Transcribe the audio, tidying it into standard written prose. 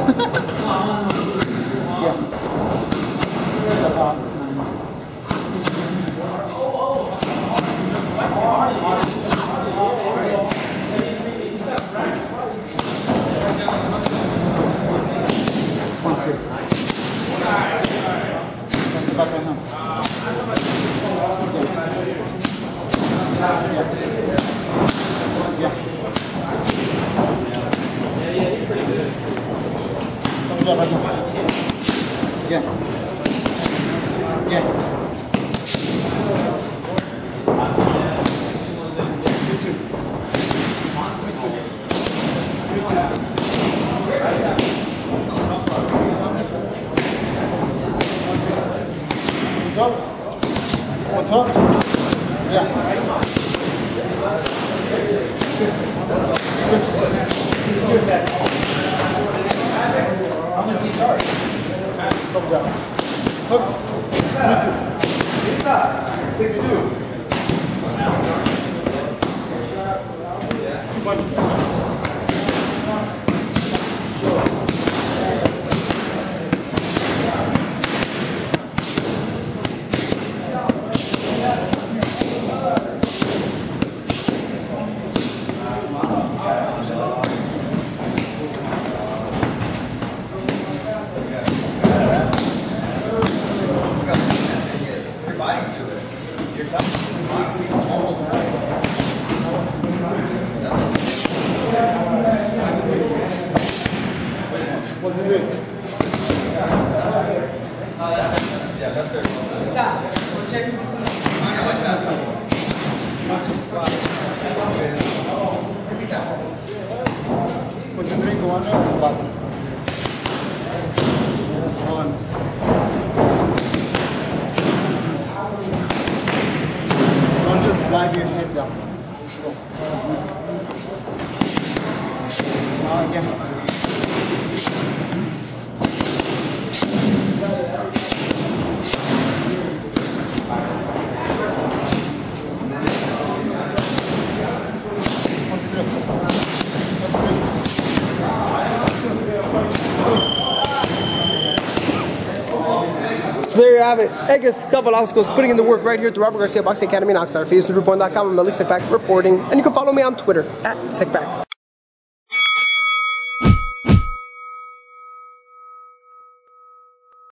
Don't just dive your head down. Again. So there you have it. Egis, kavaliauskas putting in the work right here at the Robert Garcia Boxing Academy in Oxnard. For EsNews.com, I'm Malik Sekbak reporting, and you can follow me on Twitter at Sekbak.